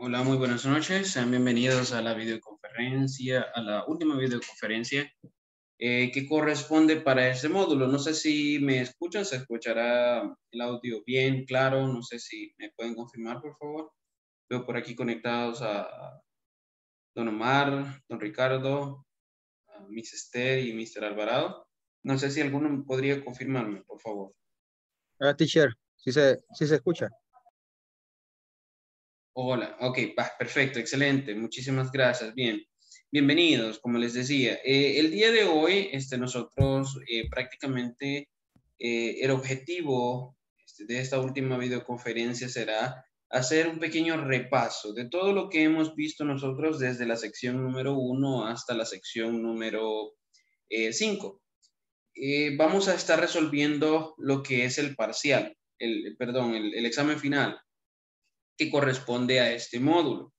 Hola, muy buenas noches. Sean bienvenidos a la videoconferencia, a la última videoconferencia que corresponde para este módulo. No sé si me escuchan, se escuchará el audio bien, claro. No sé si me pueden confirmar, por favor. Veo por aquí conectados a don Omar, don Ricardo, a Miss Esther y Mr. Alvarado. No sé si alguno podría confirmarme, por favor. Teacher, sí se escucha. Hola, ok, perfecto, excelente, muchísimas gracias, bien. Bienvenidos, como les decía. El día de hoy, nosotros prácticamente el objetivo de esta última videoconferencia será hacer un pequeño repaso de todo lo que hemos visto nosotros desde la sección número 1 hasta la sección número 5. Vamos a estar resolviendo lo que es el parcial, perdón, el examen final que corresponde a este módulo.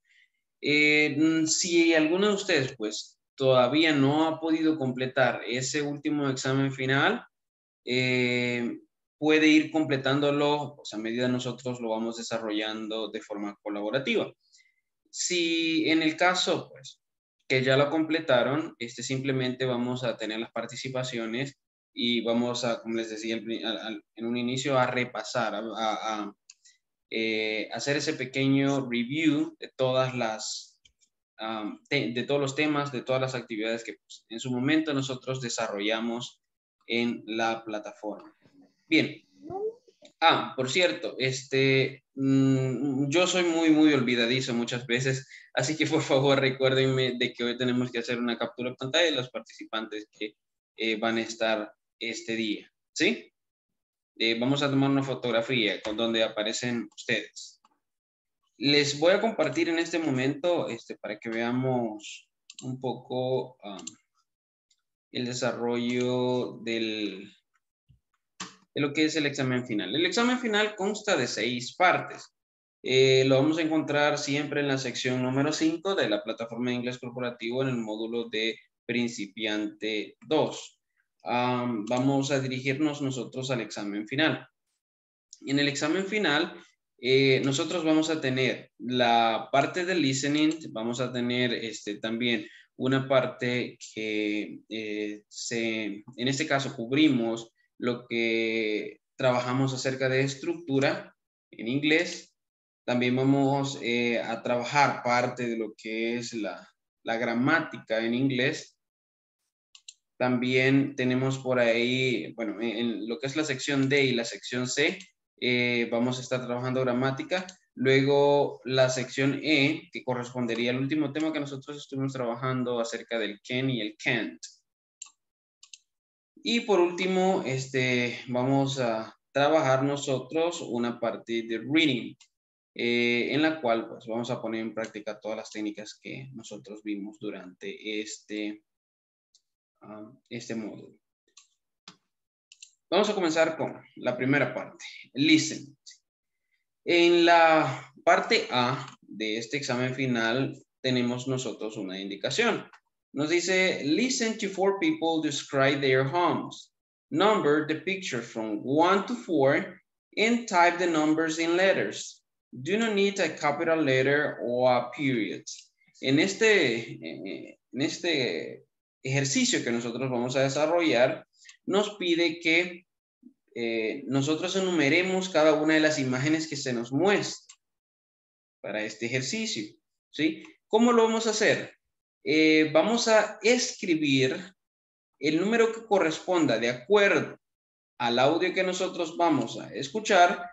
Si alguno de ustedes pues todavía no ha podido completar ese último examen final, puede ir completándolo pues, a medida nosotros lo vamos desarrollando de forma colaborativa. Si en el caso pues que ya lo completaron, simplemente vamos a tener las participaciones y vamos a, como les decía en un inicio, a repasar, hacer ese pequeño review de todas las de todos los temas, de todas las actividades que pues, en su momento nosotros desarrollamos en la plataforma. Bien. Por cierto, yo soy muy olvidadizo muchas veces, así que por favor recuérdenme de que hoy tenemos que hacer una captura de pantalla de los participantes que van a estar este día, ¿sí? Vamos a tomar una fotografía con donde aparecen ustedes. Les voy a compartir en este momento, para que veamos un poco el desarrollo de lo que es el examen final. El examen final consta de 6 partes. Lo vamos a encontrar siempre en la sección número 5 de la plataforma de inglés corporativo en el módulo de principiante 2. Vamos a dirigirnos nosotros al examen final. En el examen final, nosotros vamos a tener la parte del listening, vamos a tener también una parte que en este caso cubrimos lo que trabajamos acerca de estructura en inglés. También vamos a trabajar parte de lo que es la gramática en inglés. También tenemos por ahí, bueno, en lo que es la sección D y la sección C, vamos a estar trabajando gramática. Luego la sección E, que correspondería al último tema que nosotros estuvimos trabajando acerca del can y el can't. Y por último, vamos a trabajar nosotros una parte de reading, en la cual pues vamos a poner en práctica todas las técnicas que nosotros vimos durante este módulo. Vamos a comenzar con la primera parte, listen. En la parte A de este examen final tenemos nosotros una indicación. Nos dice, listen to 4 people describe their homes. Number the pictures from 1 to 4 and type the numbers in letters. Do not need a capital letter or a period. En este ejercicio que nosotros vamos a desarrollar, nos pide que nosotros enumeremos cada una de las imágenes que se nos muestra para este ejercicio, ¿sí? ¿Cómo lo vamos a hacer? Vamos a escribir el número que corresponda de acuerdo al audio que nosotros vamos a escuchar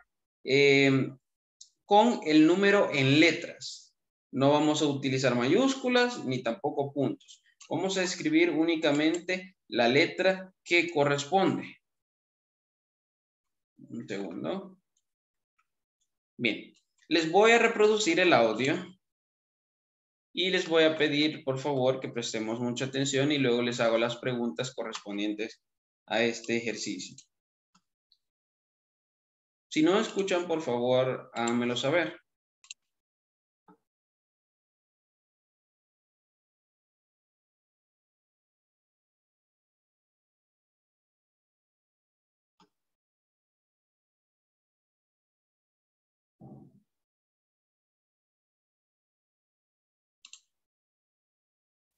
con el número en letras. No vamos a utilizar mayúsculas ni tampoco puntos. Vamos a escribir únicamente la letra que corresponde. Un segundo. Bien, les voy a reproducir el audio y les voy a pedir, por favor, que prestemos mucha atención y luego les hago las preguntas correspondientes a este ejercicio. Si no escuchan, por favor, háganmelo saber.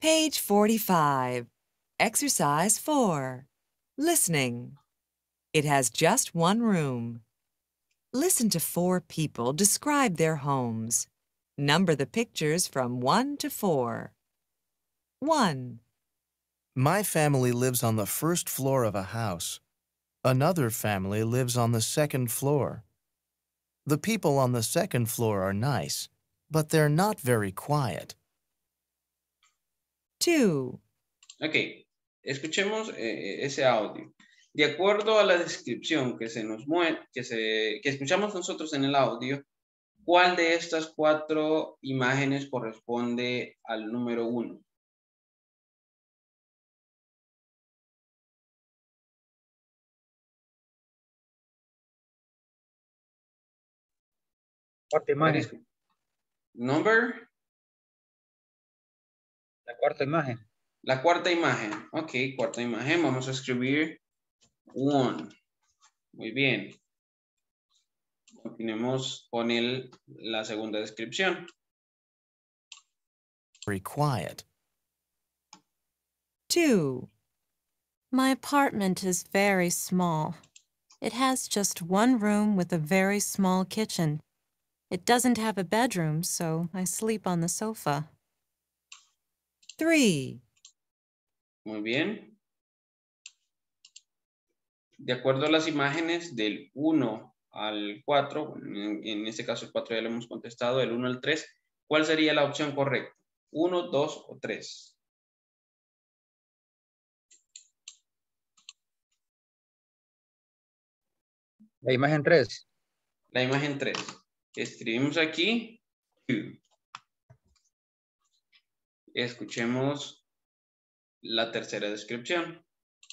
Page 45. Exercise 4. Listening. It has just one room. Listen to 4 people describe their homes. Number the pictures from 1 to 4. 1, My family lives on the first floor of a house. Another family lives on the second floor. The people on the second floor are nice, but they're not very quiet. 2, Ok, escuchemos ese audio. De acuerdo a la descripción que se nos que escuchamos nosotros en el audio, ¿cuál de estas 4 imágenes corresponde al número 1? Cuarta imagen. Number. La cuarta imagen. La cuarta imagen. Ok, cuarta imagen. Vamos a escribir 1. Muy bien. Continuemos con la segunda descripción. Very quiet. 2, My apartment is very small. It has just one room with a very small kitchen. It doesn't have a bedroom, so I sleep on the sofa. 3, Muy bien. De acuerdo a las imágenes del 1 al 4, en este caso el 4 ya lo hemos contestado, del 1 al 3, ¿cuál sería la opción correcta? 1, 2 o 3. La imagen 3. La imagen 3. Escribimos aquí 2. Escuchemos la tercera descripción.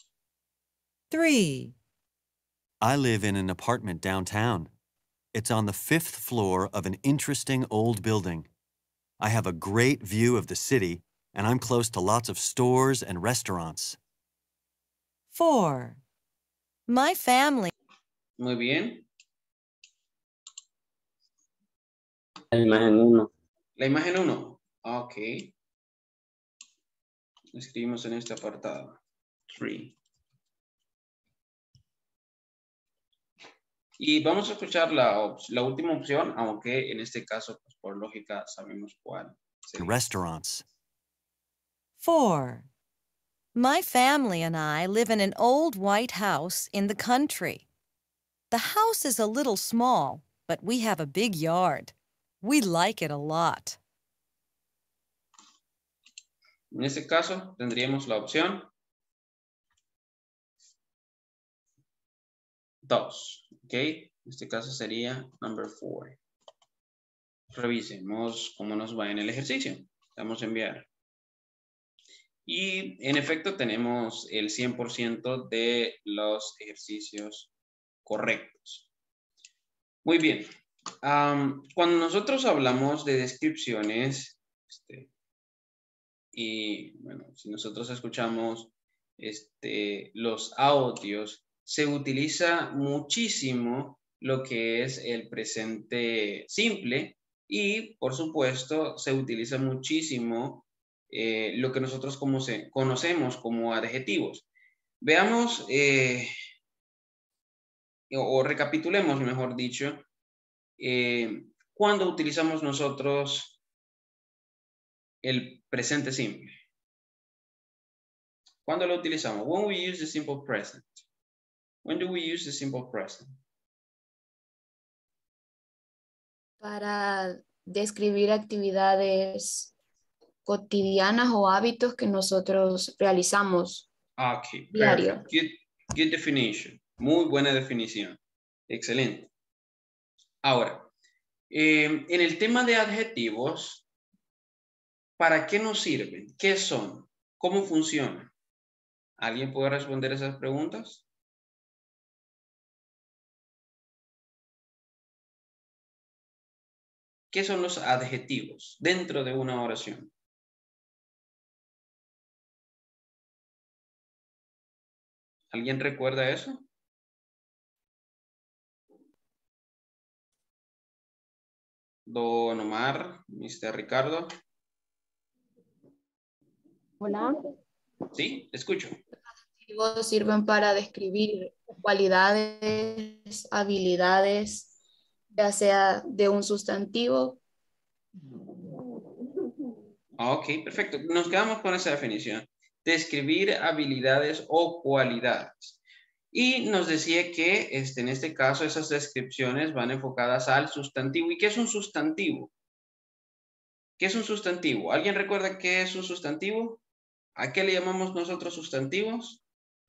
3, I live in an apartment downtown. It's on the 5th floor of an interesting old building. I have a great view of the city, and I'm close to lots of stores and restaurants. 4, My family. Muy bien. La imagen 1. La imagen 1. Ok. Escribimos en este apartado. 3. Y vamos a escuchar la última opción, aunque en este caso, pues, por lógica, sabemos cuál sería. Restaurants. 4, My family and I live in an old white house in the country. The house is a little small, but we have a big yard. We like it a lot. En este caso, tendríamos la opción 2. ¿Ok? En este caso sería number 4. Revisemos cómo nos va en el ejercicio. Vamos a enviar. Y en efecto tenemos el 100% de los ejercicios correctos. Muy bien. Cuando nosotros hablamos de descripciones, y bueno, si nosotros escuchamos los audios, se utiliza muchísimo lo que es el presente simple y, por supuesto, se utiliza muchísimo lo que nosotros conocemos como adjetivos. Veamos, o recapitulemos, mejor dicho, cuando utilizamos nosotros el presente simple. ¿Cuándo lo utilizamos? When we use the simple present. When do we use the simple present? Para describir actividades cotidianas o hábitos que nosotros realizamos Okay, diario. perfect. Good definition. Muy buena definición. Excelente. Ahora, en el tema de adjetivos, ¿para qué nos sirven? ¿Qué son? ¿Cómo funcionan? ¿Alguien puede responder esas preguntas? ¿Qué son los adjetivos dentro de una oración? ¿Alguien recuerda eso? Don Omar, Mr. Ricardo. Hola. Sí, escucho. Adjetivos sirven para describir cualidades, habilidades, ya sea de un sustantivo. Ok, perfecto. Nos quedamos con esa definición. Describir habilidades o cualidades. Y nos decía que en este caso esas descripciones van enfocadas al sustantivo. ¿Y qué es un sustantivo? ¿Qué es un sustantivo? ¿Alguien recuerda qué es un sustantivo? ¿A qué le llamamos nosotros sustantivos?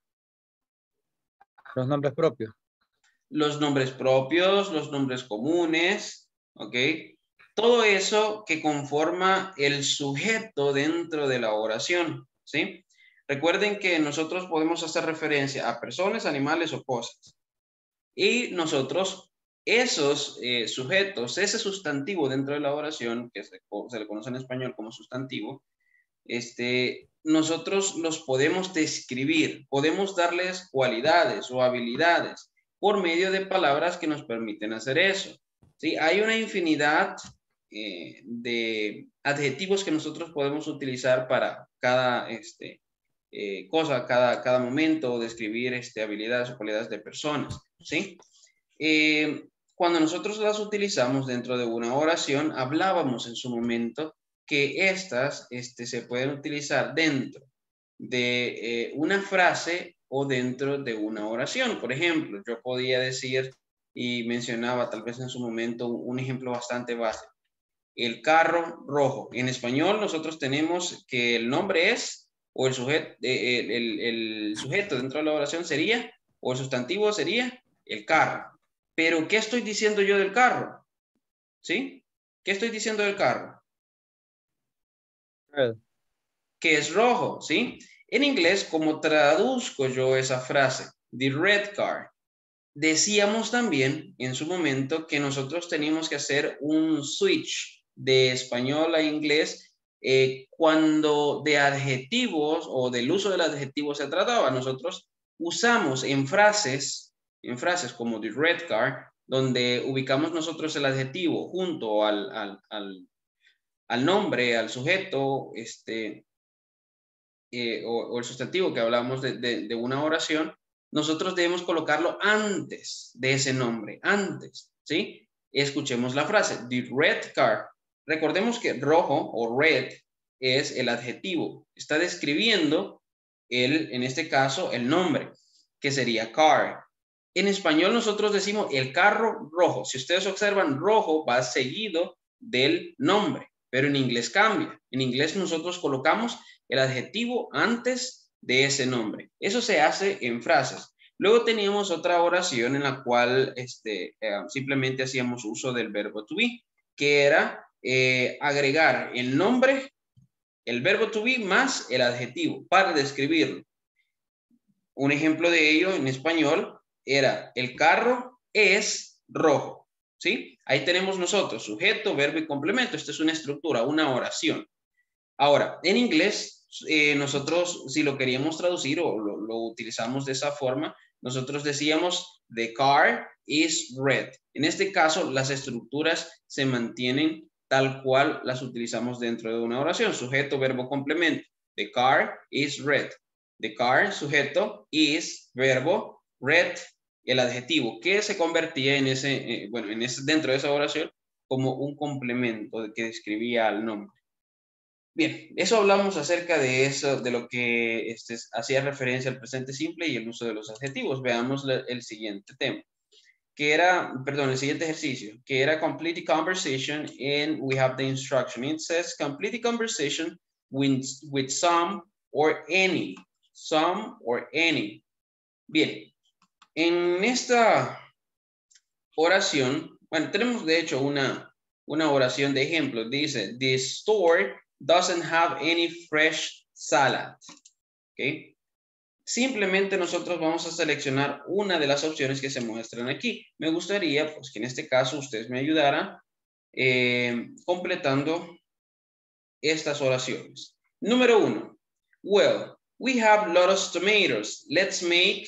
Los nombres propios. Los nombres propios, los nombres comunes, ¿ok? Todo eso que conforma el sujeto dentro de la oración, ¿sí? Recuerden que nosotros podemos hacer referencia a personas, animales o cosas. Y nosotros, esos sujetos, ese sustantivo dentro de la oración, que se le conoce en español como sustantivo, nosotros los podemos describir, podemos darles cualidades o habilidades por medio de palabras que nos permiten hacer eso. ¿Sí? Hay una infinidad de adjetivos que nosotros podemos utilizar para cada cosa, cada momento, describir habilidades o cualidades de personas. ¿Sí? Cuando nosotros las utilizamos dentro de una oración, hablábamos en su momento que estas se pueden utilizar dentro de una frase o dentro de una oración. Por ejemplo, yo podía decir y mencionaba tal vez en su momento un ejemplo bastante básico. El carro rojo. En español nosotros tenemos que el nombre es, o el sujeto, el sujeto dentro de la oración sería, o el sustantivo sería el carro. Pero, ¿qué estoy diciendo yo del carro? ¿Sí? ¿Qué estoy diciendo del carro? Red. Que es rojo, ¿sí? En inglés, ¿cómo traduzco yo esa frase? The red car. Decíamos también en su momento que nosotros teníamos que hacer un switch de español a inglés cuando de adjetivos o del uso del adjetivo se trataba. Nosotros usamos en frases como the red car, donde ubicamos nosotros el adjetivo junto al nombre, al sujeto, o el sustantivo que hablamos de una oración, nosotros debemos colocarlo antes de ese nombre, antes, ¿sí? Escuchemos la frase, the red car. Recordemos que rojo o red es el adjetivo, está describiendo en este caso, el nombre, que sería car. En español nosotros decimos el carro rojo. Si ustedes observan, rojo va seguido del nombre, pero en inglés cambia. En inglés nosotros colocamos el adjetivo antes de ese nombre. Eso se hace en frases. Luego teníamos otra oración en la cual simplemente hacíamos uso del verbo to be, que era agregar el nombre, el verbo to be más el adjetivo para describirlo. Un ejemplo de ello en español era el carro es rojo, ¿sí? Ahí tenemos nosotros sujeto, verbo y complemento. Esta es una estructura, una oración. Ahora, en inglés, nosotros si lo queríamos traducir o lo utilizamos de esa forma, nosotros decíamos the car is red. En este caso, las estructuras se mantienen tal cual las utilizamos dentro de una oración. Sujeto, verbo, complemento. The car is red. The car, sujeto, is, verbo, red, el adjetivo, que se convertía en dentro de esa oración como un complemento que describía al nombre. Bien, eso hablamos acerca de eso, de lo que hacía referencia al presente simple y el uso de los adjetivos. Veamos el siguiente tema, el siguiente ejercicio, que era complete the conversation, and we have the instruction. It says complete the conversation with some or any. Some or any. Bien, en esta oración, bueno, tenemos de hecho una oración de ejemplo. Dice, the store doesn't have any fresh salad. ¿Okay? Simplemente nosotros vamos a seleccionar una de las opciones que se muestran aquí. Me gustaría pues, que en este caso ustedes me ayudaran completando estas oraciones. Número 1. Well, we have lots of tomatoes. Let's make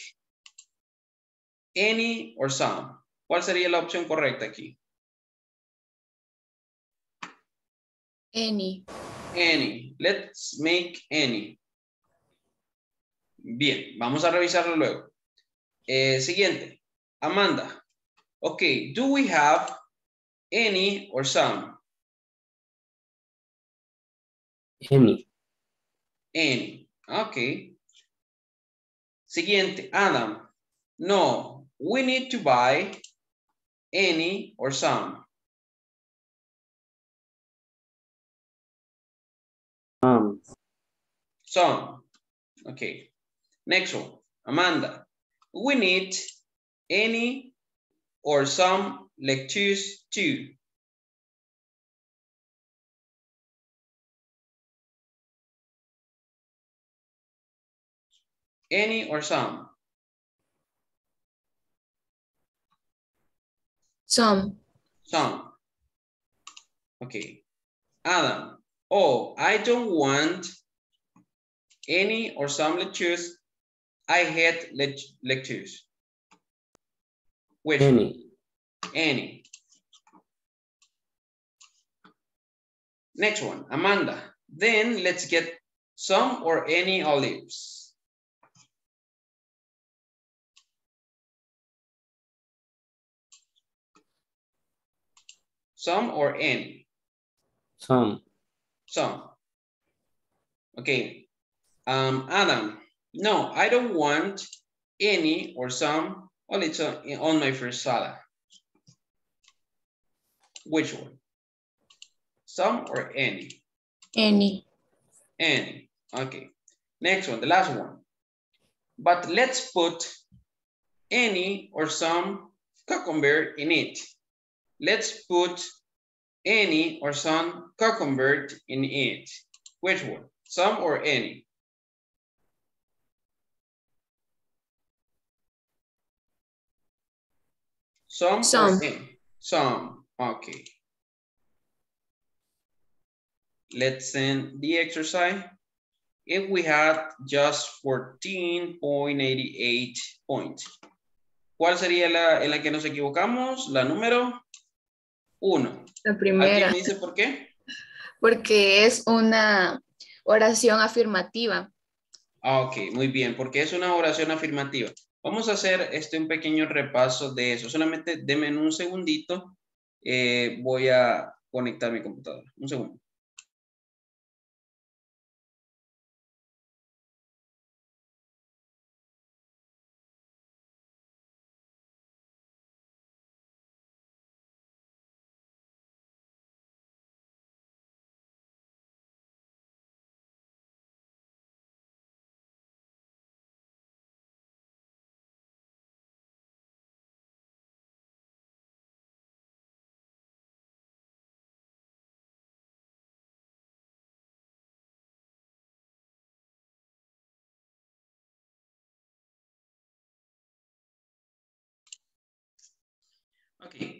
any or some. ¿Cuál sería la opción correcta aquí? Any. Any. Let's make any. Bien, vamos a revisarlo luego. Siguiente. Amanda. Okay, do we have any or some? Any. Any. Okay. Siguiente. Adam. No, we need to buy any or some. Some. Okay. Next one. Amanda. We need any or some lettuce too. Any or some? Some. Some. Okay. Adam. Oh, I don't want any or some lettuce. I hate lettuce. Which? Any. Any. Next one, Amanda. Then let's get some or any olives. Some or any? Some. Some. Okay. Adam. No, I don't want any or some olives on my first salad. Which one? Some or any? Any. Any. Okay. Next one, the last one. But let's put any or some cucumber in it. Let's put any or some cucumber in it. Which one? Some or any? Some. Or any? Some. Okay. Let's send the exercise. If we had just 14.88 points. ¿Cuál sería en la que nos equivocamos? La número 1. La primera. ¿Alguien me dice por qué? Porque es una oración afirmativa. Ok, muy bien, porque es una oración afirmativa. Vamos a hacer un pequeño repaso de eso. Solamente denme un segundito. Voy a conectar mi computadora. Un segundo. Okay,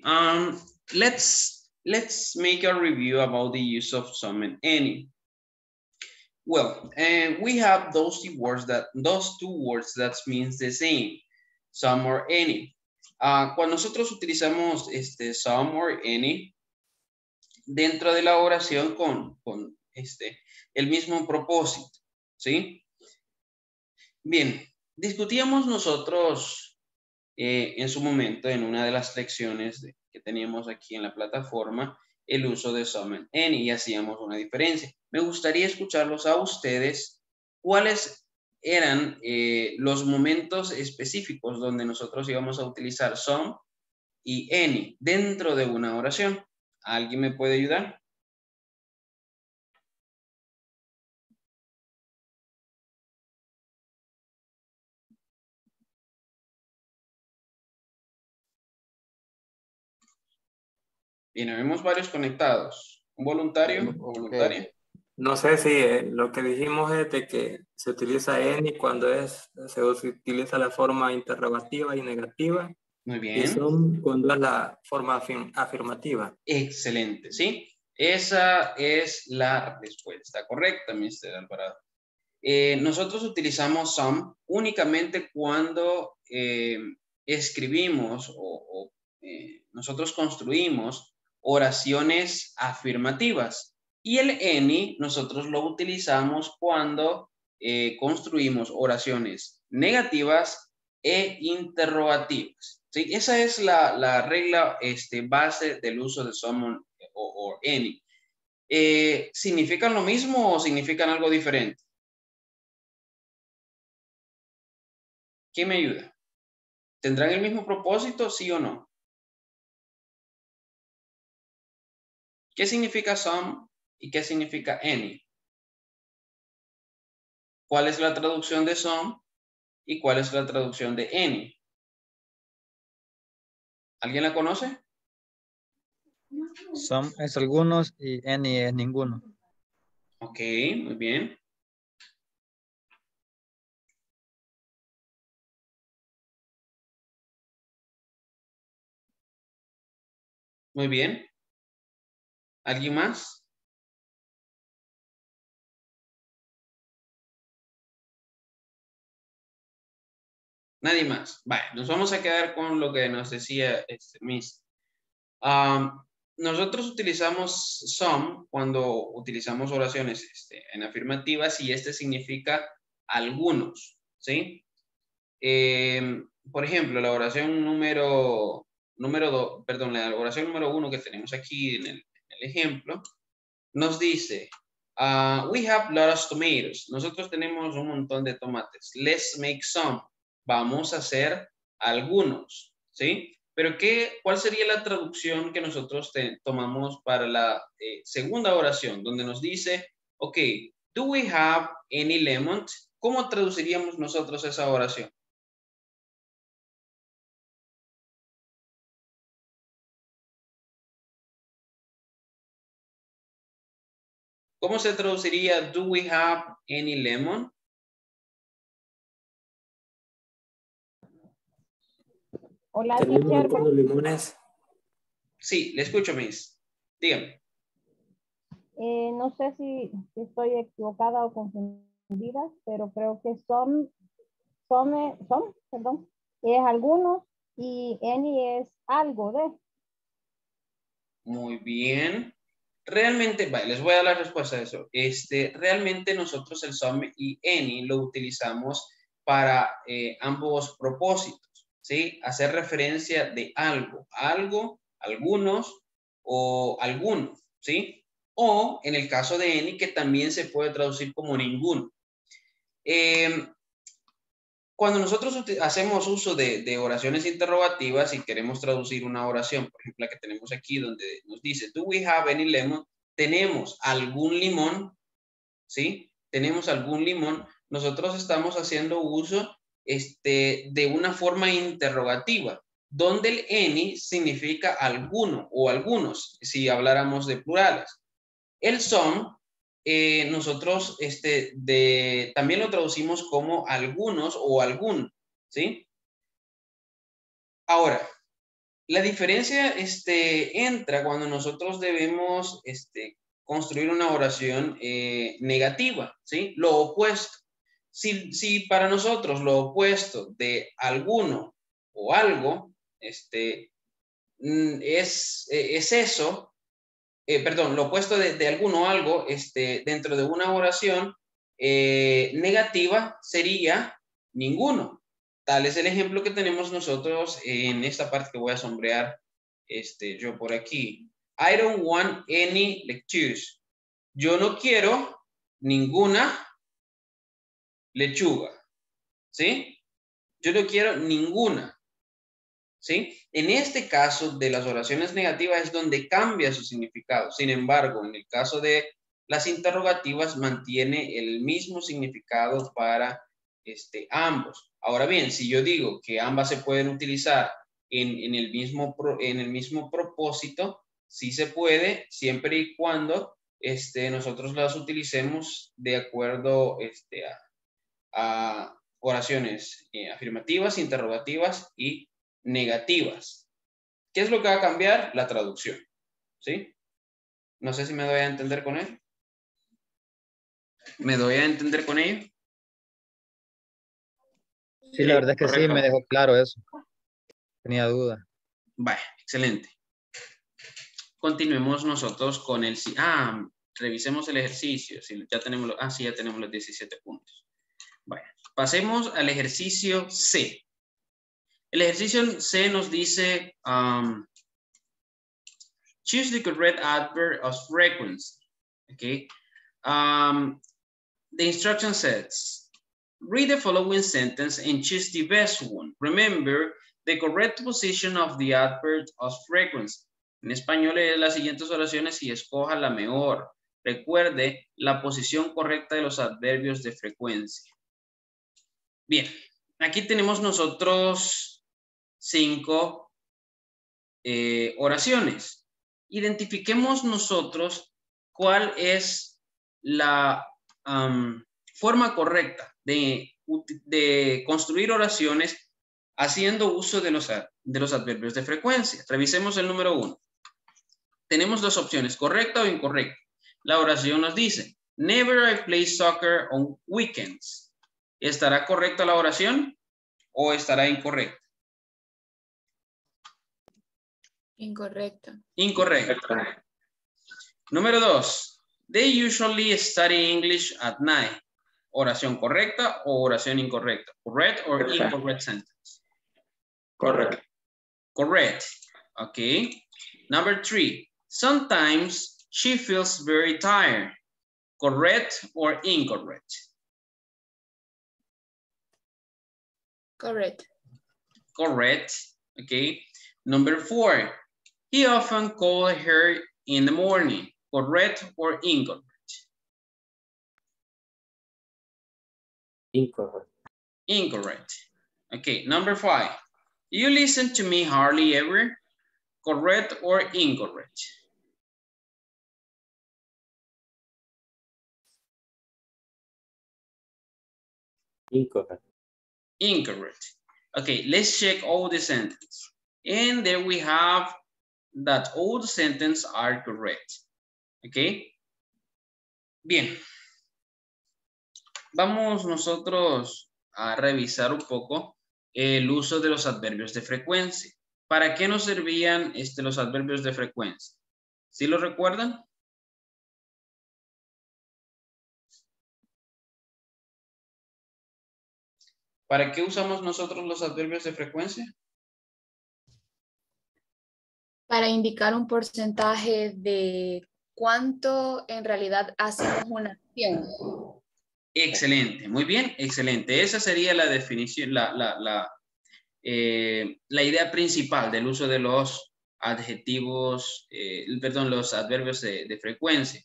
let's make a review about the use of some and any. Well, we have those two words that means the same, some or any. Cuando nosotros utilizamos some or any dentro de la oración con el mismo propósito, ¿sí? Bien, discutíamos nosotros en su momento, en una de las lecciones que teníamos aquí en la plataforma, el uso de some and any y hacíamos una diferencia. Me gustaría escucharlos a ustedes cuáles eran los momentos específicos donde nosotros íbamos a utilizar some y any dentro de una oración. ¿Alguien me puede ayudar? Bien, vemos varios conectados. ¿Un voluntario o voluntaria? No sé si lo que dijimos es de que se utiliza any cuando se utiliza la forma interrogativa y negativa. Muy bien. Y son cuando es la forma afirmativa. Excelente, ¿sí? Esa es la respuesta correcta, Mr. Alvarado. Nosotros utilizamos some únicamente cuando escribimos o nosotros construimos oraciones afirmativas. Y el any nosotros lo utilizamos cuando construimos oraciones negativas e interrogativas. ¿Sí? Esa es la regla base del uso de some o any. ¿Significan lo mismo o significan algo diferente? ¿Quién me ayuda? ¿Tendrán el mismo propósito, sí o no? ¿Qué significa some y qué significa any? ¿Cuál es la traducción de some y cuál es la traducción de any? ¿Alguien la conoce? Some es algunos y any es ninguno. Ok, muy bien. Muy bien. ¿Alguien más? Nadie más. Vale, nos vamos a quedar con lo que nos decía Miss. Nosotros utilizamos some cuando utilizamos oraciones en afirmativas y significa algunos, ¿sí? Por ejemplo, la oración número 2, perdón, la oración número 1 que tenemos aquí en el ejemplo, nos dice, we have lots of tomatoes. Nosotros tenemos un montón de tomates. Let's make some. Vamos a hacer algunos, ¿sí? Pero ¿cuál sería la traducción que nosotros tomamos para la segunda oración? Donde nos dice, ok, do we have any lemons? ¿Cómo traduciríamos nosotros esa oración? ¿Cómo se traduciría do we have any lemon? Hola, ¿Tenemos teacher. algunos limones? Sí, le escucho, Miss. Dígame. No sé si estoy equivocada o confundida, pero creo que perdón, es algunos y any es algo de. Muy bien. Realmente, vale, les voy a dar la respuesta a eso. Realmente nosotros el some y any lo utilizamos para ambos propósitos, ¿sí? Hacer referencia de algo, algunos o alguno, ¿sí? O en el caso de any, que también se puede traducir como ninguno. Cuando nosotros hacemos uso de oraciones interrogativas y queremos traducir una oración, por ejemplo, la que tenemos aquí donde nos dice, do we have any lemon? ¿Tenemos algún limón? ¿Sí? ¿Tenemos algún limón? Nosotros estamos haciendo uso de una forma interrogativa, donde el any significa alguno o algunos, si habláramos de plurales. El some nosotros también lo traducimos como algunos o algún, ¿sí? Ahora, la diferencia entra cuando nosotros debemos construir una oración negativa, ¿sí? Lo opuesto. Si para nosotros lo opuesto de alguno o algo es eso, perdón, lo opuesto de alguno o algo dentro de una oración negativa sería ninguno. Tal es el ejemplo que tenemos nosotros en esta parte que voy a sombrear yo por aquí. I don't want any lettuce. Yo no quiero ninguna lechuga. ¿Sí? Yo no quiero ninguna. ¿Sí? En este caso de las oraciones negativas es donde cambia su significado. Sin embargo, en el caso de las interrogativas mantiene el mismo significado para ambos. Ahora bien, si yo digo que ambas se pueden utilizar en el mismo propósito, sí se puede, siempre y cuando nosotros las utilicemos de acuerdo a oraciones afirmativas, interrogativas y negativas. ¿Qué es lo que va a cambiar? La traducción. ¿Sí? No sé si me doy a entender con él. ¿Me doy a entender con ello? Sí, la verdad es que correcto. sí, me dejó claro eso. Tenía duda. Vale, excelente. Continuemos nosotros con el... revisemos el ejercicio. Si ya tenemos sí, ya tenemos los 17 puntos. Bueno, pasemos al ejercicio C. El ejercicio C nos dice, choose the correct adverb of frequency. Okay. The instruction says, read the following sentence and choose the best one. Remember the correct position of the adverb of frequency. En español es las siguientes oraciones y escoja la mejor. Recuerde la posición correcta de los adverbios de frecuencia. Bien, aquí tenemos nosotros 5 oraciones. Identifiquemos nosotros cuál es la forma correcta de construir oraciones haciendo uso de los adverbios de frecuencia. Revisemos el número 1. Tenemos dos opciones, correcta o incorrecta. La oración nos dice, never I play soccer on weekends. ¿Estará correcta la oración o estará incorrecta? Incorrecta. Incorrecta. Número 2. They usually study English at night. ¿Oración correcta o oración incorrecta? Correct or incorrect sentence? Correct. Correct. Okay. Number 3. Sometimes she feels very tired. Correct or incorrect? Correct. Correct. Okay. Number 4. He often calls her in the morning. Correct or incorrect? Incorrect. Incorrect. Okay. Number 5. You listen to me hardly ever. Correct or incorrect? Incorrect. Incorrect. Okay, let's check all the sentences. And there we have that all the sentences are correct. Okay. Bien. Vamos nosotros a revisar un poco el uso de los adverbios de frecuencia. ¿Para qué nos servían los adverbios de frecuencia? ¿Sí lo recuerdan? ¿Para qué usamos nosotros los adverbios de frecuencia? Para indicar un porcentaje de cuánto en realidad hacemos una acción. Excelente, muy bien, excelente. Esa sería la definición, la idea principal del uso de los adjetivos, los adverbios de frecuencia.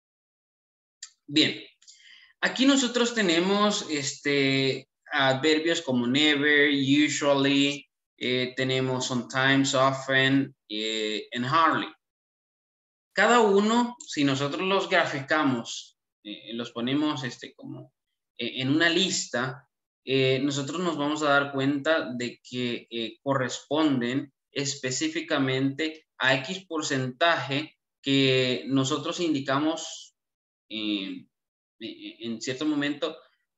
Bien, aquí nosotros tenemos adverbios como never, usually, tenemos sometimes, often, and hardly. Cada uno, si nosotros los graficamos, los ponemos como en una lista, nosotros nos vamos a dar cuenta de que corresponden específicamente a X porcentaje que nosotros indicamos en cierto momento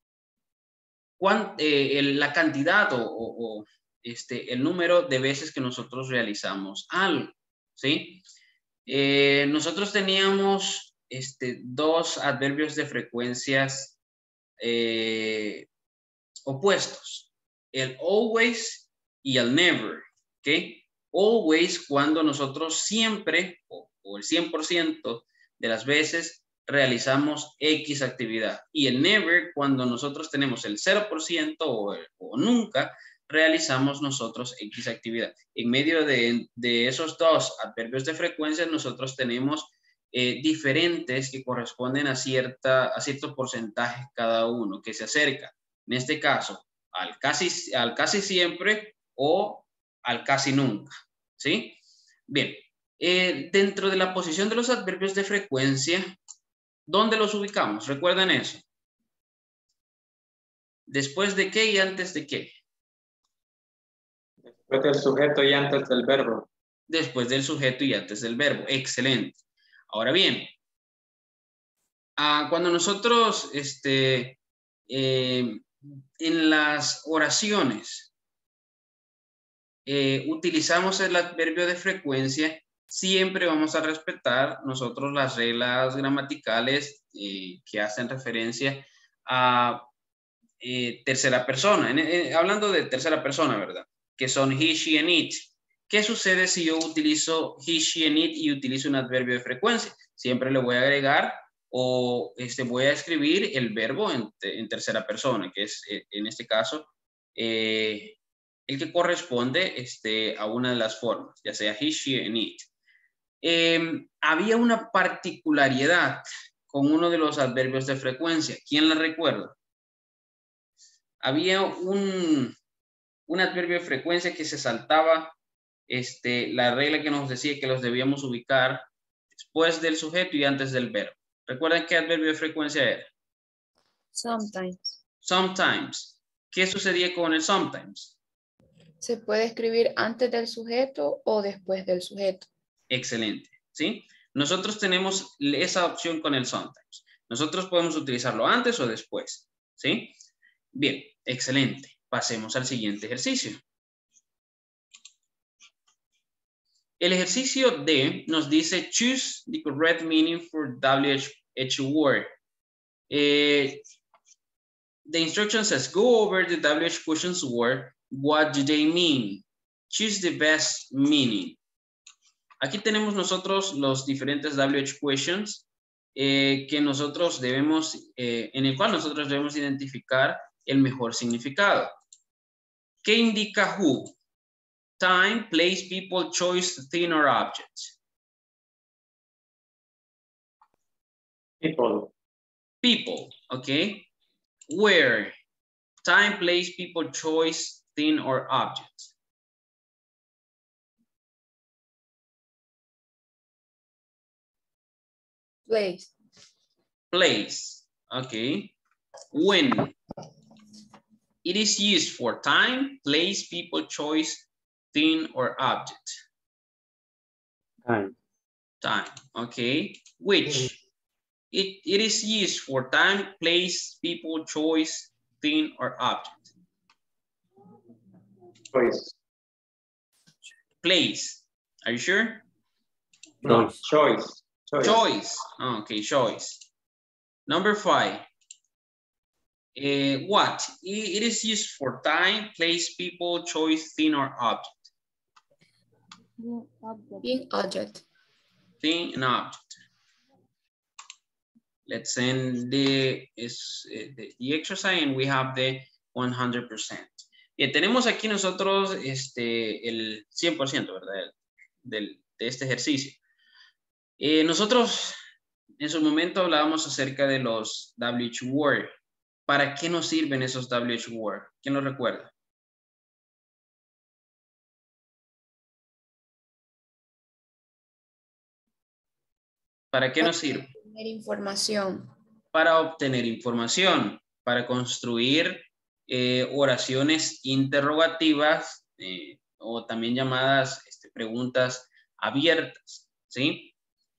la cantidad o el número de veces que nosotros realizamos algo, ¿sí? Nosotros teníamos dos adverbios de frecuencias opuestos, el always y el never, ¿ok? Always cuando nosotros siempre o el 100% de las veces realizamos X actividad, y el never cuando nosotros tenemos el 0% o nunca realizamos nosotros X actividad. En medio de esos dos adverbios de frecuencia nosotros tenemos diferentes que corresponden a ciertos porcentajes cada uno que se acerca, en este caso al casi siempre o al casi nunca, ¿sí? Bien, dentro de la posición de los adverbios de frecuencia, ¿dónde los ubicamos? ¿Recuerdan eso? ¿Después de qué y antes de qué? Después del sujeto y antes del verbo. Después del sujeto y antes del verbo. Excelente. Ahora bien, cuando nosotros en las oraciones utilizamos el adverbio de frecuencia, siempre vamos a respetar nosotros las reglas gramaticales que hacen referencia a tercera persona. Hablando de tercera persona, ¿verdad? Que son he, she, and it. ¿Qué sucede si yo utilizo he, she, and it y utilizo un adverbio de frecuencia? Siempre le voy a agregar o voy a escribir el verbo en tercera persona, que es en este caso el que corresponde a una de las formas, ya sea he, she, and it. Había una particularidad con uno de los adverbios de frecuencia. ¿Quién la recuerda? Había un adverbio de frecuencia que se saltaba la regla que nos decía que los debíamos ubicar después del sujeto y antes del verbo. ¿Recuerdan qué adverbio de frecuencia era? Sometimes. Sometimes. ¿Qué sucedía con el sometimes? Se puede escribir antes del sujeto o después del sujeto. Excelente, ¿sí? Nosotros tenemos esa opción con el sometimes. Nosotros podemos utilizarlo antes o después, ¿sí? Bien, excelente. Pasemos al siguiente ejercicio. El ejercicio D nos dice choose the correct meaning for WH word. The instruction says go over the WH questions word. What do they mean? Choose the best meaning. Aquí tenemos nosotros los diferentes WH questions que nosotros debemos, en el cual nosotros debemos identificar el mejor significado. ¿Qué indica who? Time, place, people, choice, thing, or object. People. People, okay. Where? Time, place, people, choice, thing, or object. Place. Place, okay. When? It is used for time, place, people, choice, thing, or object. Time. Time, okay. Which? It is used for time, place, people, choice, thing, or object. Choice. Place. Are you sure? No, choice. Choice. Okay, choice. Number 5. What? It is used for time, place, people, choice, thing, or object. Being object. Thing and object. Let's end the exercise and we have the 100%. Bien, tenemos aquí nosotros el 100%, ¿verdad? De este ejercicio. Nosotros en su momento hablábamos acerca de los WH word. ¿Para qué nos sirven esos WH word? ¿Quién lo recuerda? ¿Para qué nos sirve? Tener información. Para obtener información, para construir oraciones interrogativas o también llamadas preguntas abiertas, ¿sí?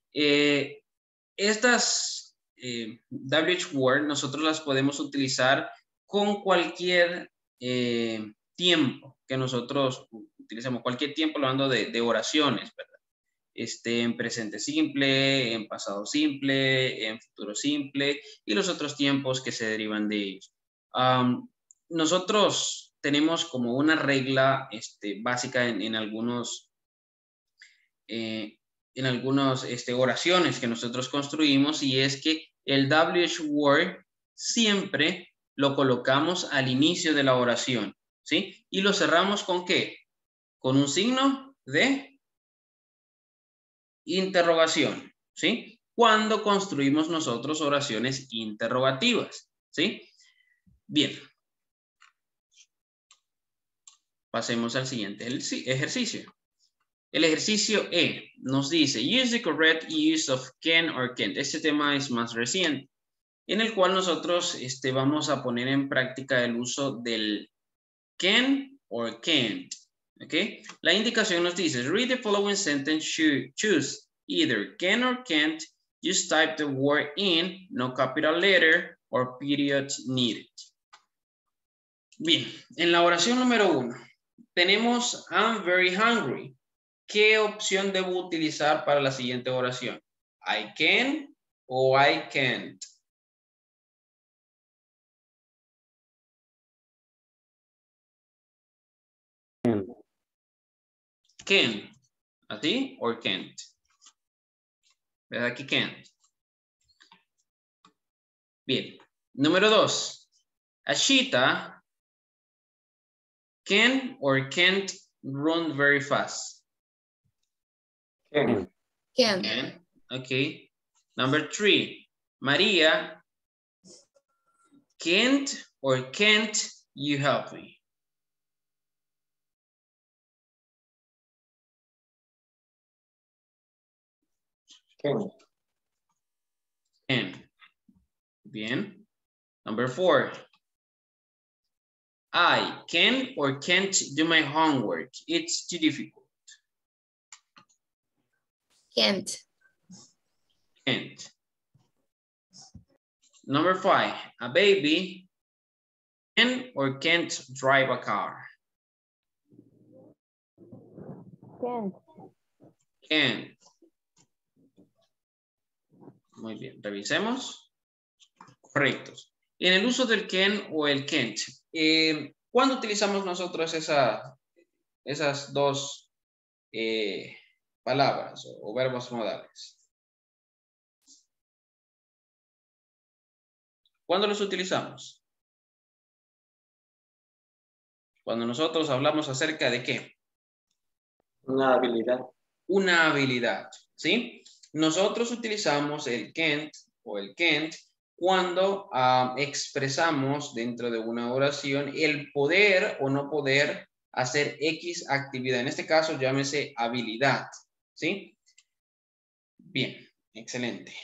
Estas WH word nosotros las podemos utilizar con cualquier tiempo que nosotros utilicemos, cualquier tiempo hablando de oraciones, ¿verdad? En presente simple, en pasado simple, en futuro simple y los otros tiempos que se derivan de ellos. Nosotros tenemos como una regla básica en algunos oraciones que nosotros construimos y es que el WH word siempre lo colocamos al inicio de la oración, ¿sí? Y lo cerramos ¿con qué? Con un signo de interrogación, ¿sí? Cuando construimos nosotros oraciones interrogativas, ¿sí? Bien. Pasemos al siguiente ejercicio. El ejercicio E nos dice, use the correct use of can or can't. Este tema es más reciente, en el cual nosotros vamos a poner en práctica el uso del can or can't. Okay. La indicación nos dice, read the following sentence, choose either can or can't, just type the word in, no capital letter or period needed. Bien, en la oración número 1 tenemos I'm very hungry. ¿qué opción debo utilizar para la siguiente oración? I can o I can't. Can. ¿Así? Or can't. ¿Verdad? Aquí can't. Bien. Número 2. A cheetah can or can't run very fast. Can. Can. Okay. Number 3. Maria, can't or can't you help me? Can. Can. Bien. Number 4. I can or can't do my homework. It's too difficult. Can't. Can't. Number 5. A baby can or can't drive a car. Can't. Can. Muy bien, revisemos. Correctos. En el uso del can o el can't, ¿cuándo utilizamos nosotros esas dos palabras o verbos modales? ¿Cuándo los utilizamos? Cuando nosotros hablamos acerca de ¿qué? Una habilidad. Una habilidad, ¿sí? Nosotros utilizamos el can't o el can't cuando expresamos dentro de una oración el poder o no poder hacer X actividad. En este caso, llámese habilidad, ¿sí? Bien, excelente.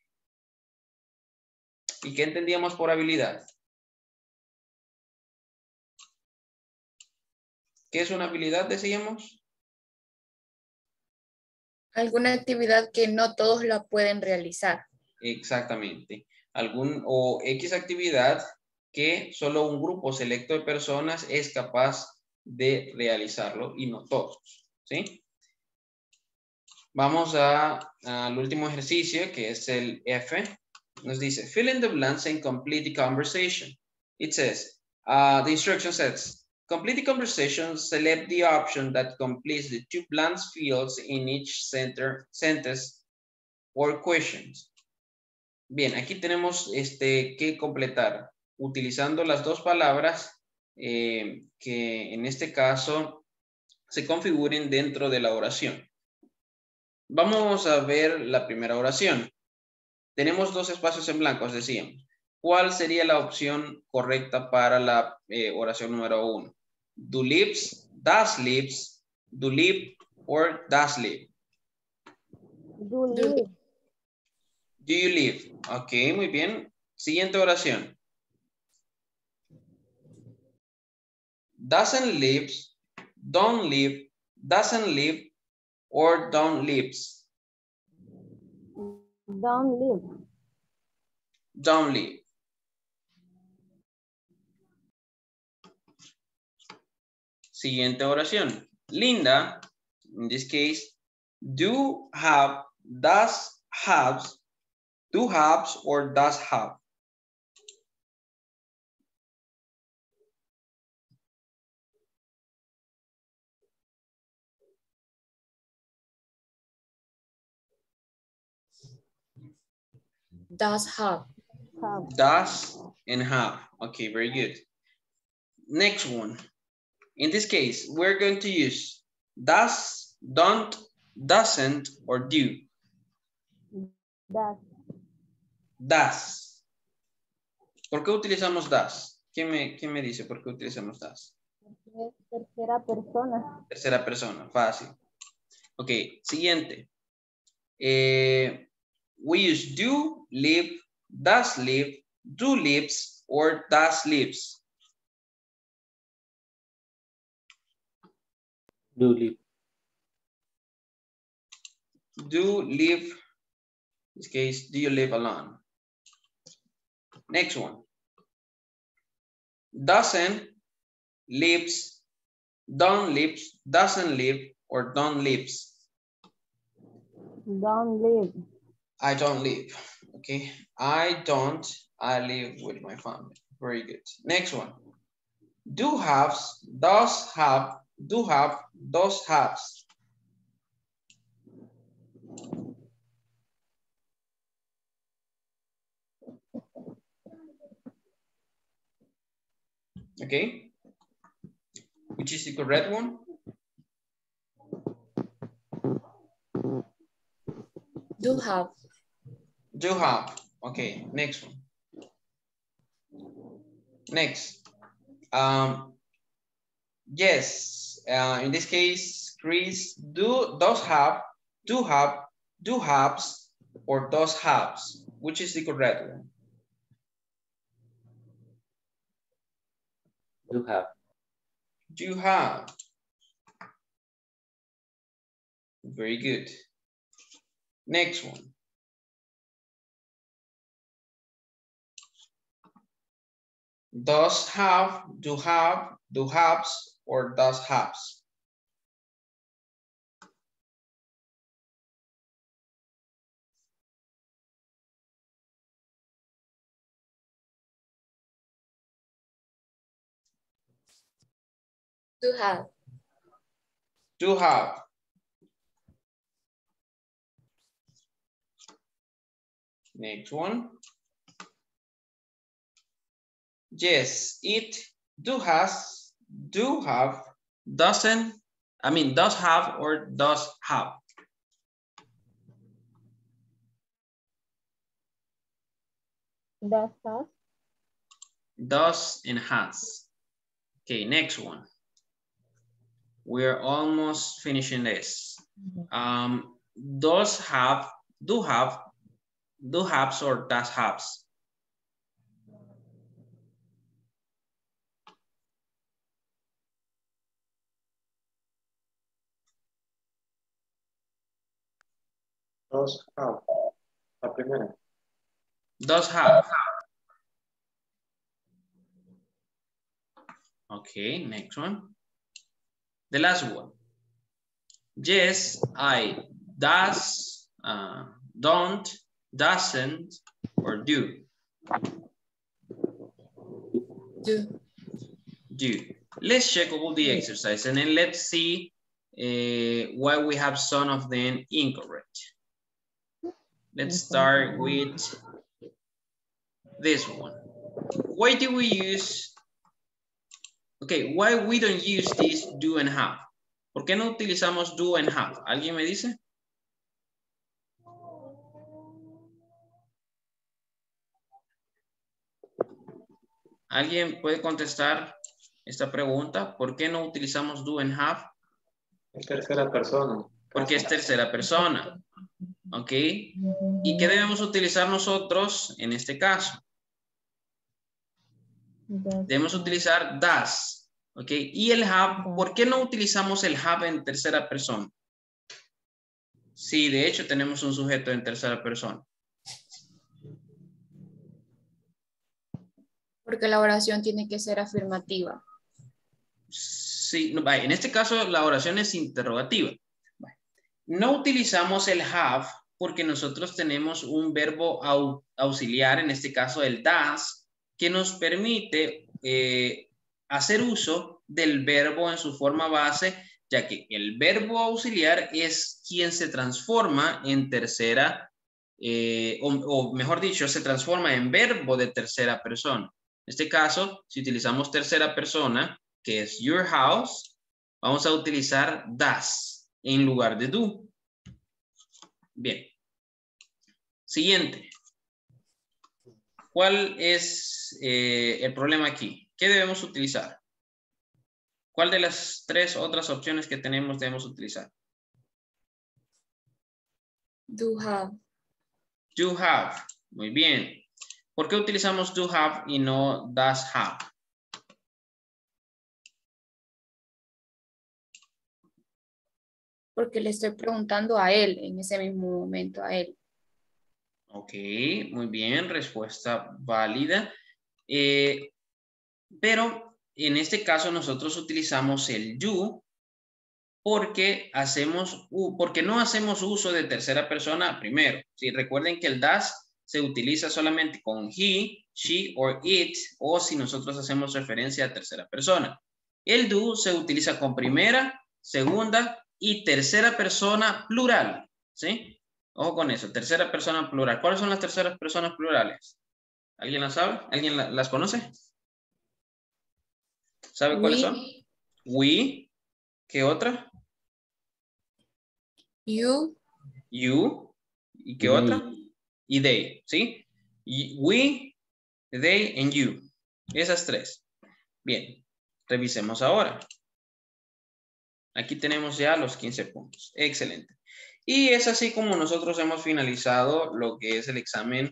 ¿Y qué entendíamos por habilidad? ¿Qué es una habilidad, decíamos? Alguna actividad que no todos la pueden realizar. Exactamente. O X actividad que solo un grupo selecto de personas es capaz de realizarlo y no todos, ¿sí? Vamos al último ejercicio, que es el F. Nos dice, fill in the blanks and complete the conversation. It says, the instruction says, complete the conversation, select the option that completes the 2 blank fields in each sentence or questions. Bien, aquí tenemos que completar utilizando las dos palabras que en este caso se configuren dentro de la oración. Vamos a ver la primera oración. Tenemos 2 espacios en blanco, decíamos. ¿Cuál sería la opción correcta para la oración número 1? Do lives, does lives, do live, or does live? Do live. Do you live? Ok, muy bien. Siguiente oración. Doesn't lives, don't live, doesn't live, or don't lives? Don't live. Don't live. Siguiente oración. Linda, in this case, do have, does have, do haves, or does have? Does have. Does and have. Okay, very good. Next one. In this case, we're going to use does, don't, doesn't, or do. Does. Does. ¿Por qué utilizamos does? ¿Quién me dice por qué utilizamos does? Es tercera persona. Tercera persona, fácil. Ok, siguiente. We use do, live, does live, do lives, or does lives. Do live. Do live, in this case, do you live alone? Next one. Doesn't, lives, don't lives, doesn't live, or don't lives? Don't live. I don't live. Okay. I live with my family. Very good. Next one. Do haves, does have, do have, does haves. Okay. Which is the correct one? Do have. Do have. Okay, next one. Next. Yes, in this case, Chris does have, do have, do haves, or does haves. Which is the correct one? Do have. Do have. Very good. Next one. Does have, do haves, or does haves. Do have. Do have. Next one. Yes, it do has, do have, doesn't, does have or does have. Does have. Does and has. Okay, next one. We're almost finishing this. Does have, do have, do haves or does haves. Does have. La primera. Does have. Okay, next one. The last one. Yes, I, does, don't, doesn't, or do. Do. Let's check all the exercise and then let's see why we have some of them incorrect. Let's start with this one. Why do we use, why we don't use this do and have? ¿Por qué no utilizamos do and have? ¿Alguien me dice? ¿Alguien puede contestar esta pregunta? ¿Por qué no utilizamos do and have? Es tercera persona. Porque es tercera persona. ¿Ok? ¿Y qué debemos utilizar nosotros en este caso? Debemos utilizar does. ¿Ok? Y el have, ¿por qué no utilizamos el have en tercera persona? Sí, de hecho tenemos un sujeto en tercera persona. Porque la oración tiene que ser afirmativa. Sí, no, en este caso la oración es interrogativa. No utilizamos el have porque nosotros tenemos un verbo auxiliar, en este caso el does, que nos permite hacer uso del verbo en su forma base, ya que el verbo auxiliar es quien se transforma en tercera, o mejor dicho, se transforma en verbo de tercera persona. En este caso, si utilizamos tercera persona, que es your house, vamos a utilizar does en lugar de do. Bien. Siguiente. ¿Cuál es el problema aquí? ¿Qué debemos utilizar? ¿Cuál de las tres otras opciones que tenemos debemos utilizar? Do have. Do have. Muy bien. ¿Por qué utilizamos do have y no does have? Porque le estoy preguntando a él en ese mismo momento, a él. Ok, muy bien, respuesta válida. Pero en este caso nosotros utilizamos el do porque no hacemos uso de tercera persona primero. ¿Sí? Recuerden que el das se utiliza solamente con he, she or it, o si nosotros hacemos referencia a tercera persona. El do se utiliza con primera, segunda y tercera persona plural. ¿Sí? Ojo con eso, tercera persona plural. ¿Cuáles son las terceras personas plurales? ¿Alguien las sabe? ¿Alguien las conoce? ¿Sabe cuáles son? We. ¿Qué otra? You. You. ¿Y qué otra? Y they, ¿sí? We, they, and you. Esas tres. Bien, revisemos ahora. Aquí tenemos ya los 15 puntos. Excelente. Y es así como nosotros hemos finalizado lo que es el examen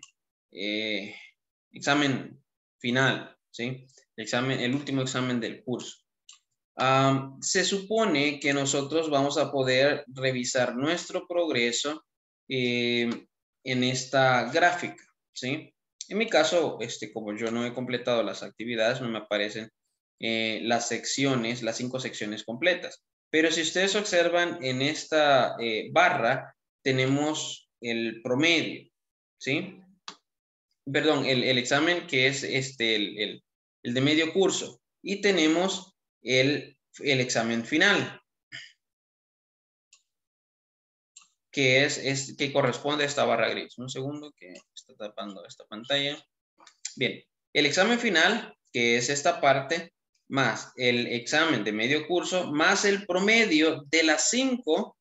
final, ¿sí? El último examen del curso. Se supone que nosotros vamos a poder revisar nuestro progreso en esta gráfica, ¿sí? En mi caso, como yo no he completado las actividades, no me aparecen las secciones, las 5 secciones completas. Pero si ustedes observan en esta barra, tenemos el promedio, ¿sí? Perdón, el examen que es el de medio curso. Y tenemos el examen final, que que corresponde a esta barra gris. Un segundo que está tapando esta pantalla. Bien, el examen final, que es esta parte, más el examen de medio curso, más el promedio de las 5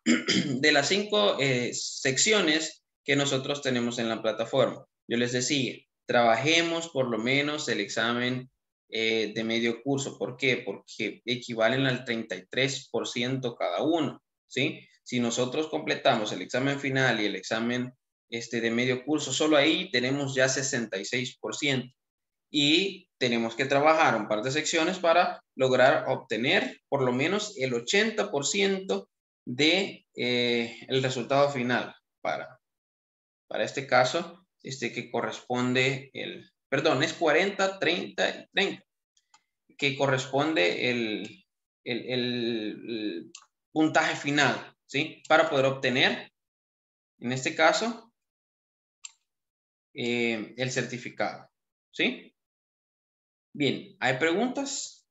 secciones que nosotros tenemos en la plataforma. Yo les decía, trabajemos por lo menos el examen de medio curso. ¿Por qué? Porque equivalen al 33% cada uno, ¿sí? Si nosotros completamos el examen final y el examen de medio curso, solo ahí tenemos ya 66%. Y tenemos que trabajar un par de secciones para lograr obtener por lo menos el 80% de el resultado final para este caso, que corresponde perdón, es 40, 30 y 30, que corresponde el puntaje final, ¿sí? Para poder obtener, en este caso, el certificado, ¿sí? Bien, ¿hay preguntas?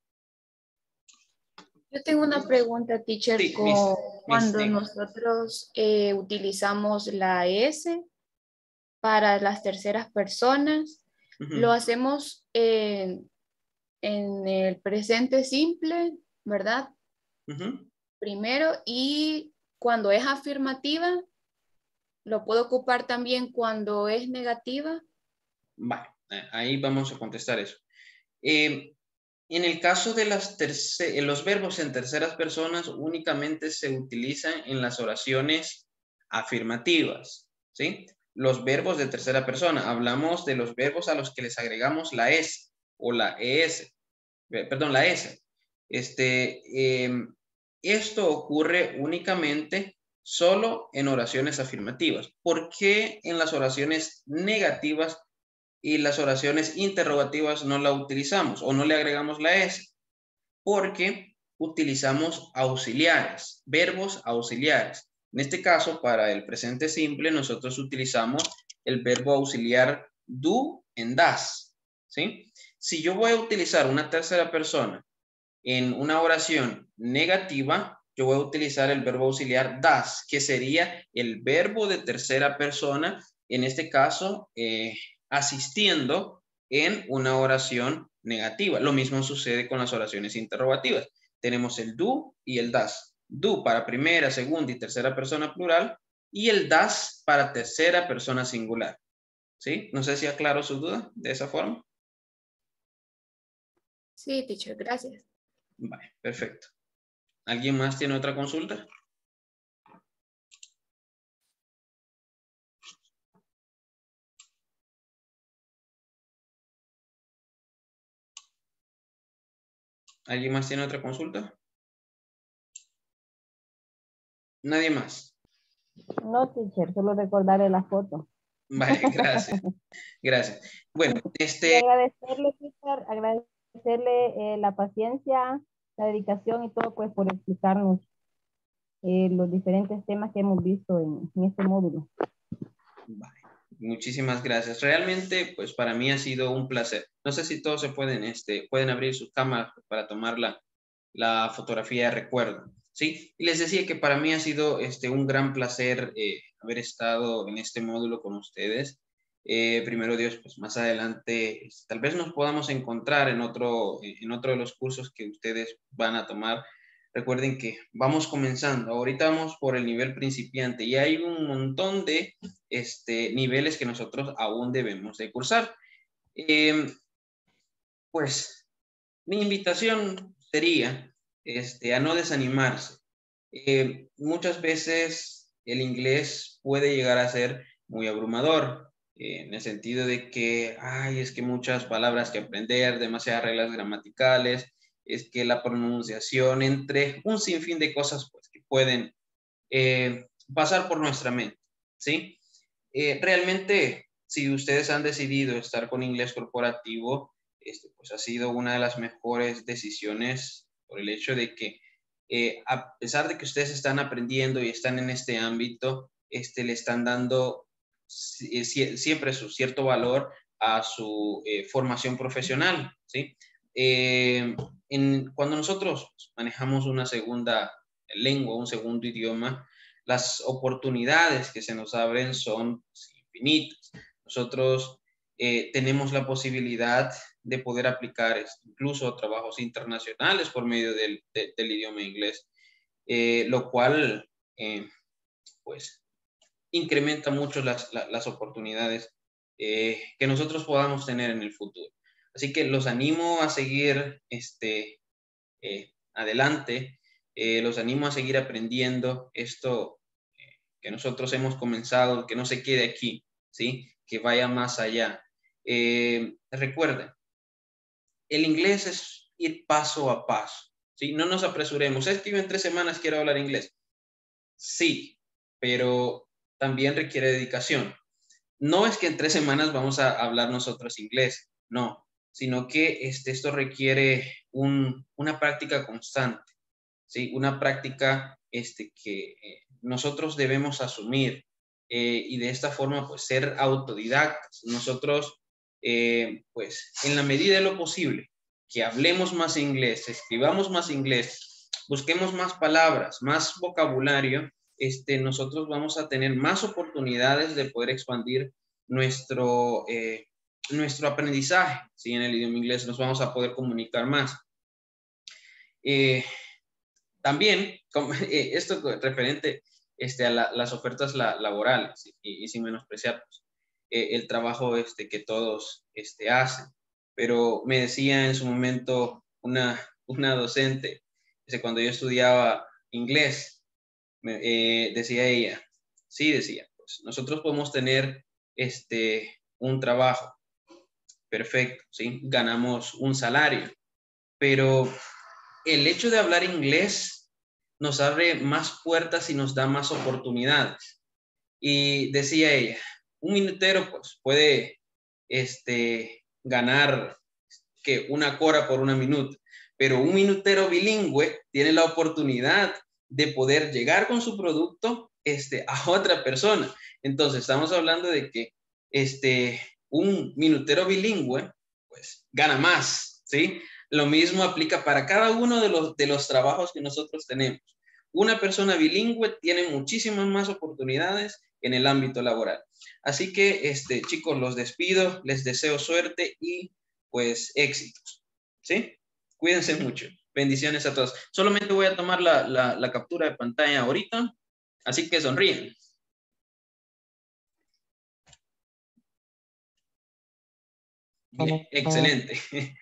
Yo tengo una pregunta, teacher. Sí, Cuando nosotros utilizamos la S para las terceras personas, lo hacemos en el presente simple, ¿verdad? Primero, y cuando es afirmativa, ¿lo puedo ocupar también cuando es negativa? Vale, ahí vamos a contestar eso. En el caso de los verbos en terceras personas únicamente se utilizan en las oraciones afirmativas, ¿sí? Los verbos de tercera persona, hablamos de los verbos a los que les agregamos la S o la ES, perdón, la S. Esto ocurre únicamente solo en oraciones afirmativas. ¿Por qué en las oraciones negativas y las oraciones interrogativas no la utilizamos o no le agregamos la S? Porque utilizamos auxiliares, verbos auxiliares. En este caso, para el presente simple, nosotros utilizamos el verbo auxiliar do en das, ¿sí? Si yo voy a utilizar una tercera persona en una oración negativa, yo voy a utilizar el verbo auxiliar das, que sería el verbo de tercera persona, en este caso, asistiendo en una oración negativa. Lo mismo sucede con las oraciones interrogativas. Tenemos el do y el das. Do para primera, segunda y tercera persona plural y el das para tercera persona singular. ¿Sí? No sé si aclaro su duda de esa forma. Sí, teacher, gracias. Vale, perfecto. ¿Alguien más tiene otra consulta? ¿Alguien más tiene otra consulta? ¿Nadie más? No, teacher, solo recordarle la foto. Vale, gracias. Gracias. Bueno, Y agradecerle, teacher, agradecerle la paciencia, la dedicación y todo, pues, por explicarnos los diferentes temas que hemos visto en este módulo. Vale. Muchísimas gracias. Realmente, pues para mí ha sido un placer. No sé si todos se pueden abrir sus cámaras para tomar la fotografía de recuerdo, ¿sí? Y les decía que para mí ha sido un gran placer haber estado en este módulo con ustedes. Primero Dios, pues más adelante tal vez nos podamos encontrar en otro de los cursos que ustedes van a tomar. Recuerden que vamos comenzando. Ahorita vamos por el nivel principiante y hay un montón de niveles que nosotros aún debemos de cursar. Pues mi invitación sería a no desanimarse. Muchas veces el inglés puede llegar a ser muy abrumador, en el sentido de que, es que muchas palabras que aprender, demasiadas reglas gramaticales, es que la pronunciación, entre un sinfín de cosas pues, que pueden pasar por nuestra mente, ¿sí? Realmente, si ustedes han decidido estar con inglés corporativo, pues ha sido una de las mejores decisiones por el hecho de que a pesar de que ustedes están aprendiendo y están en este ámbito, le están dando siempre su cierto valor a su formación profesional, ¿sí? Cuando nosotros manejamos una segunda lengua, un segundo idioma, las oportunidades que se nos abren son infinitas. Nosotros tenemos la posibilidad de poder aplicar incluso trabajos internacionales por medio del idioma inglés, lo cual pues incrementa mucho las oportunidades que nosotros podamos tener en el futuro. Así que los animo a seguir adelante, los animo a seguir aprendiendo esto que nosotros hemos comenzado, que no se quede aquí, ¿sí? Que vaya más allá. Recuerden, el inglés es ir paso a paso, ¿sí? No nos apresuremos. Es que yo en 3 semanas quiero hablar inglés. Sí, pero también requiere dedicación. No es que en 3 semanas vamos a hablar nosotros inglés, no, sino que esto requiere una práctica constante, ¿sí? Una práctica que nosotros debemos asumir y de esta forma pues ser autodidactas. Nosotros pues en la medida de lo posible que hablemos más inglés, escribamos más inglés, busquemos más palabras, más vocabulario, nosotros vamos a tener más oportunidades de poder expandir nuestro aprendizaje, ¿sí? En el idioma inglés nos vamos a poder comunicar más. También, esto referente a las ofertas laborales y sin menospreciar pues, el trabajo que todos hacen. Pero me decía en su momento una docente, cuando yo estudiaba inglés, decía ella, sí, decía, pues nosotros podemos tener un trabajo perfecto, ¿sí? Ganamos un salario, pero el hecho de hablar inglés nos abre más puertas y nos da más oportunidades. Y decía ella, un minutero pues puede ganar que 1 cora por 1 minuto, pero un minutero bilingüe tiene la oportunidad de poder llegar con su producto a otra persona. Entonces estamos hablando de que un minutero bilingüe pues gana más, ¿sí? Lo mismo aplica para cada uno de los trabajos que nosotros tenemos. Una persona bilingüe tiene muchísimas más oportunidades en el ámbito laboral. Así que, chicos, los despido, les deseo suerte y, pues, éxitos, ¿sí? Cuídense mucho. Bendiciones a todos. Solamente voy a tomar la captura de pantalla ahorita, así que sonríen. Bien, excelente.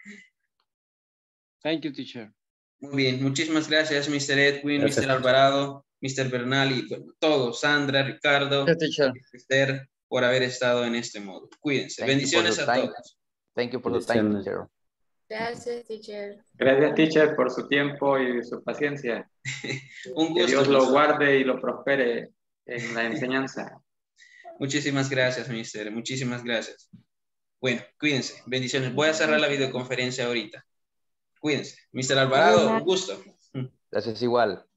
Thank you, teacher. Muy bien, muchísimas gracias, Mr. Edwin, Gracias. Mr. Alvarado, Mr. Bernal y bueno, todos, Sandra, Ricardo, Esther, por haber estado en este módulo. Cuídense. Bendiciones a todos. Thank you for the time, teacher. Gracias, teacher. Gracias, teacher, por su tiempo y su paciencia. Un gusto. Que Dios lo guarde y lo prospere en la enseñanza. Muchísimas gracias, mister. Muchísimas gracias. Bueno, cuídense. Bendiciones. Voy a cerrar la videoconferencia ahorita. Cuídense. Mr. Alvarado, un gusto. Gracias igual.